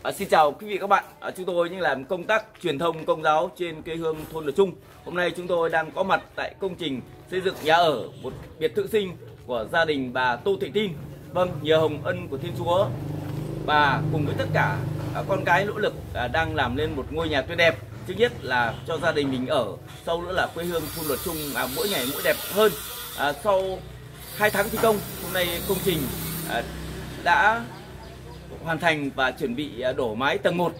Xin chào quý vị các bạn. Chúng tôi những làm công tác truyền thông công giáo trên quê hương thôn Lộc Trung. Hôm nay chúng tôi đang có mặt tại công trình xây dựng nhà ở một biệt thự sinh của gia đình bà Tô Thị Tin. Vâng, nhờ hồng ân của Thiên Chúa, bà cùng với tất cả con cái nỗ lực đang làm lên một ngôi nhà tuyệt đẹp. Thứ nhất là cho gia đình mình ở, sau nữa là quê hương thôn Lộc Trung mỗi ngày mỗi đẹp hơn. Sau 2 tháng thi công, hôm nay công trình đã hoàn thành và chuẩn bị đổ mái tầng 1.